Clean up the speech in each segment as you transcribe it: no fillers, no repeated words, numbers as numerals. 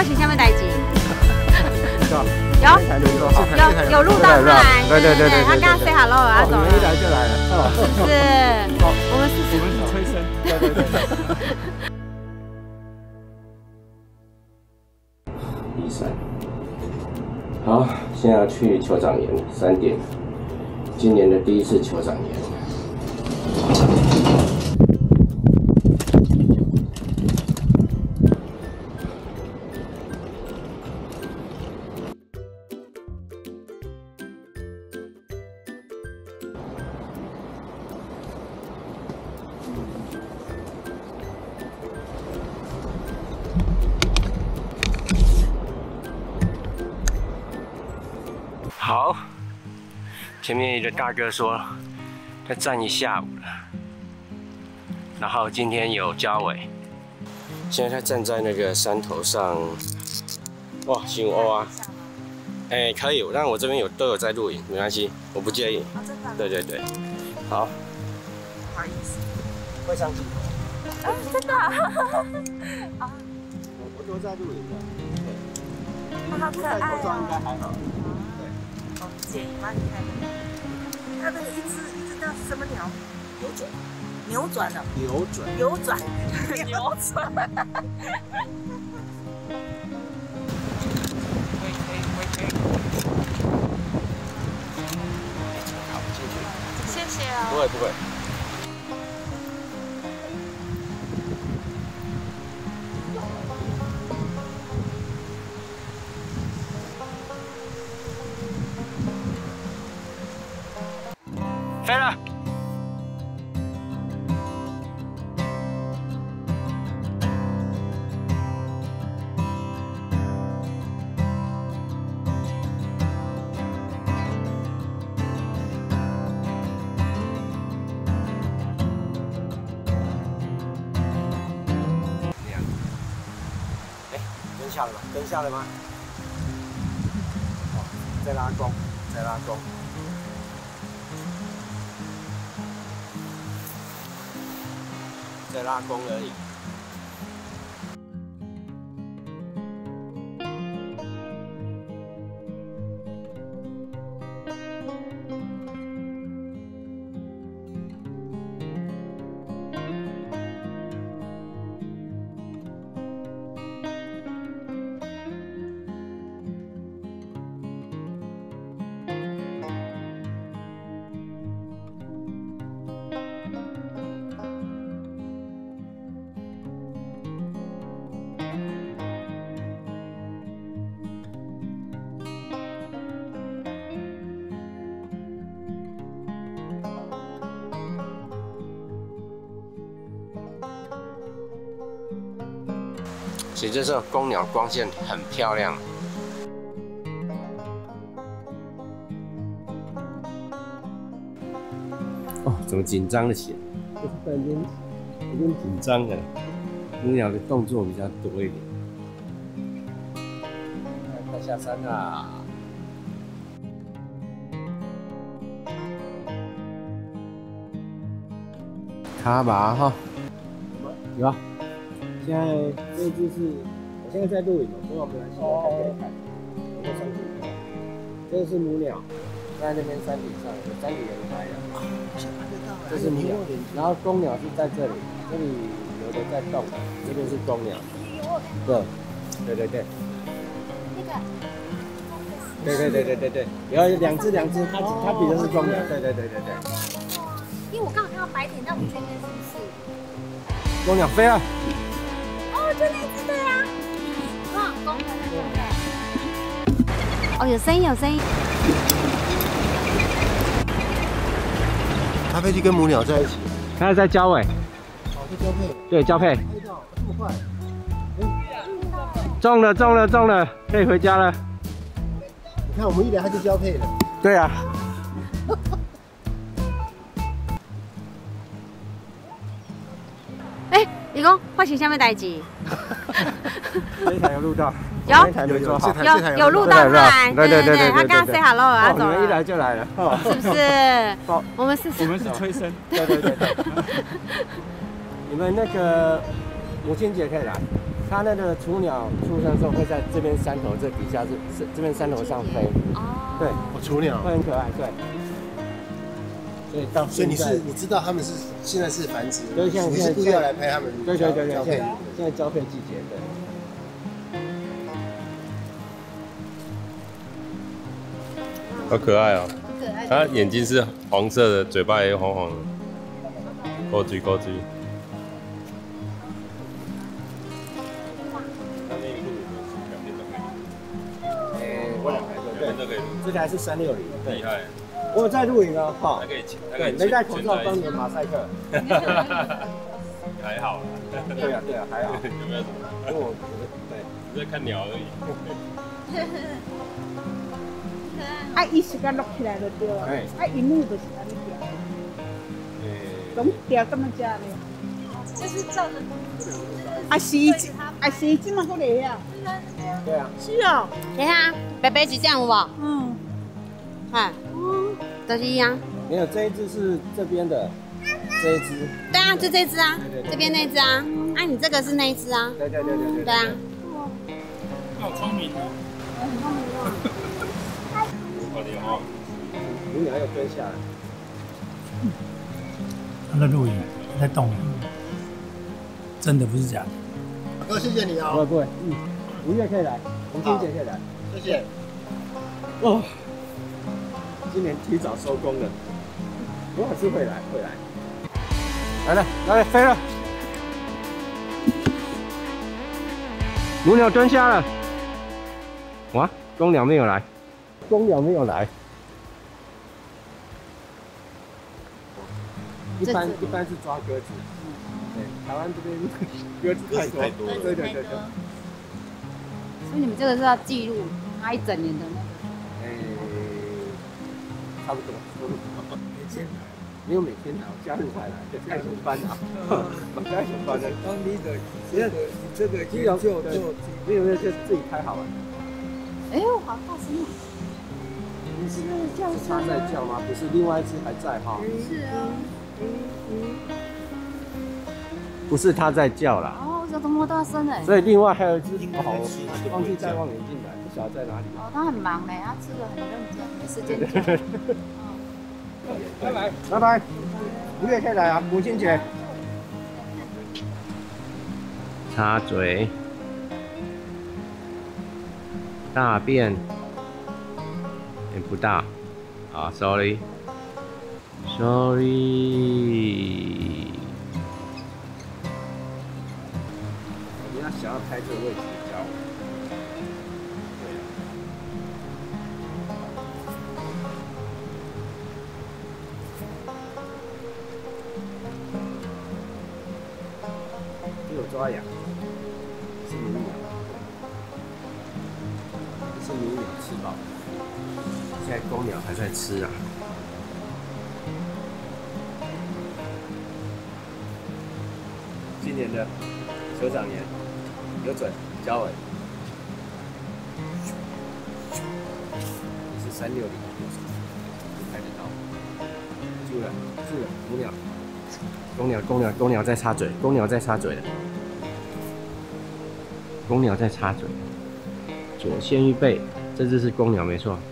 是啥物代志？有录到他来，对，他刚刚 say hello 了，他走了。 一来就来了， 是，我们是催生，对。 第三，好，现在要去酋长岩3点，今年的第一次酋长岩。 好，前面一个大哥说他站一下午了，然后今天有交尾，现在他站在那个山头上，哇，新欧啊，哎，可以，但我这边都有在录影，没关系，我不介意。对，好， 不好意思， 会上镜头。 真的啊？ 我都在录影的， 好可爱头上应该哦。 还好。 哦，介意吗？你看，它那个一只叫什么鸟？扭转了。 扭转。 好，进去。 谢谢哦。 不会。飞了。 登下了吗？登下了吗？哦，在拉弓。在拉弓而已。 其实这时候公鸟光线很漂亮。哦，怎么紧张了起来？就是突然间有点紧张了。母鸟的动作比较多一点。快下山啦！卡吧哈，有啊。 现在这一只是，我现在在录影嘛，所以我们来现在看给你看，有没有上去？这个是母鸟，在那边山顶上，有山顶人拍的。这是母鸟，然后公鸟是在这里，这里有的在动，这边是公鸟。对。 那个。 对，有两只，它比的是公鸟。对。 因为我刚好看到白点，但我不确定是不是。 公鸟飞了。 就那只对啊，哇，公的那个。哦，有声音。 咖啡机跟母鸟在一起， 它在交尾。 哦，在交配。 对，交配。 拍到这么快？ 中了，可以回家了。 你看我们一来它就交配了。 对啊。 你讲发生什么代志？ 这一台有录到， 有录到他来，对，他刚刚 say hello 了，他走了。 一来就来了， 是不是？我们是催生，对。你们那个母亲节可以来， 它那个雏鸟出生的时候会在这边山头这底下是这边山头上飞。 哦。 对， 哦，雏鸟会。很可爱，对。所以到所以现在你知道他们是现在是繁殖， 对现在你是故意要来拍他们对， 交配。 现在交配季节，对。 好可爱哦！ 可爱。 它眼睛是黄色的，嘴巴也黄黄的，勾嘴勾嘴。 我两台对， 都可以录， 这台是360， 厉害。 我有在录影哦，哈它。可以，它可对， 以没戴口罩当年马赛克。 还好啦。 对啊，还好。 有没有什么？ 因为我对， 只在看鸟而已。 啊，伊时间落起来就对了，啊，荧幕就是安尼调，拢调咁样食咧。 就是照着。 啊是，即嘛好嚟啊。 对啊。 是哦。 等一下，北北是这样有无？ 嗯。 看，都是一样。 没有，这一只是这边的，这一只。 对啊，就这只啊，这边那只啊。啊，你这个是那一只啊。 对。 对啊。 好聪明哦。 很聪明哦。 快点哦！ 母鸟又蹲下来。 他在录影，在动，真的不是假的。 哥，谢谢你啊。 不会，5月可以来，洪金姐可以来。 谢谢。 哦，今年提早收工了，我还是会来。来，飞了。母鸟蹲下了。哇，公鸟没有来。一般是抓鸽子，对，台湾这边鸽子太多，对。 所以你们这个是要记录它一整年的那个。 差不多。没有每天来，我假日才来，加熊班啊，加熊班的。你这个就没有就自己开好了。 哎呦，好大声啊！ 是叫是它在叫吗？不是，另外一只还在哈。 是啊。 不是它在叫啦。 哦，这多么大声哎！ 所以另外还有一只忘记带望远镜来，不晓得在哪里。 哦，他很忙嘞，他吃的很认真，没时间讲。 拜拜，5月可以来啊，母亲节。插嘴，大便，也不大，啊 ，sorry。你要想要开这个位置比较。没有抓痒，是母鸟，是母鸟吃饱，现在公鸟还在吃啊。今年的酋长年有准交尾，是360，拍得到，住了，母鸟，公鸟在插嘴，公鸟在插嘴了，公鸟在插嘴，左先预备，这只是公鸟没错。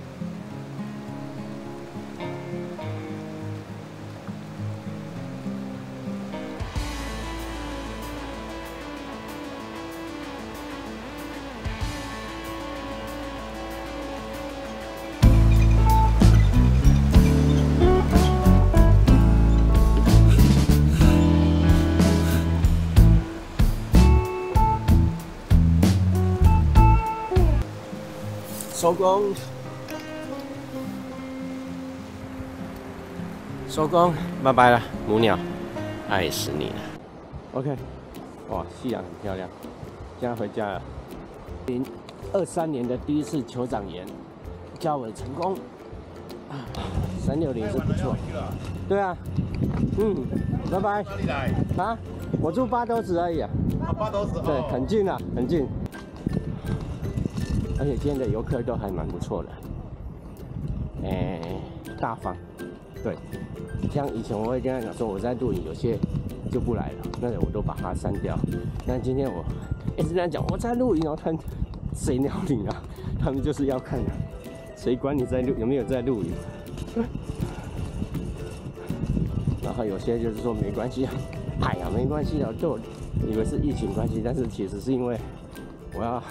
收工，拜拜了，母鸟，爱死你了。OK， 哇，夕阳很漂亮，现在回家了。2023年的第一次酋长岩交尾成功，360是不错。对啊，拜拜。哪里来？啊，我住八斗子而已啊。 八斗子。 对，很近啊，很近。而且今天的游客都还蛮不错的，大方，对，像以前我会跟他讲说我在录影，有些就不来了，那我都把它删掉。但今天我一直在讲我在录影哦，看谁鸟你啊？他们就是要看啊，谁管你在录有没有在录影？然后有些就是说没关系啊，哎呀没关系啊，就以为是疫情关系，但是其实是因为我要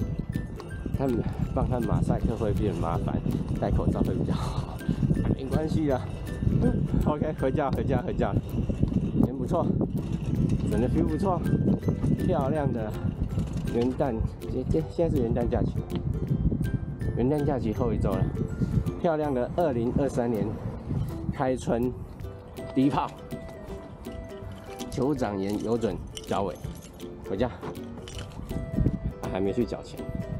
帮他马赛克会变麻烦，戴口罩会比较好，没关系的。OK， 回家，人不错，整个 view 不错，漂亮的元旦，现在是元旦假期，元旦假期后一周了，漂亮的2023年开春第一炮，酋长岩有准交尾，回家，还没去缴钱。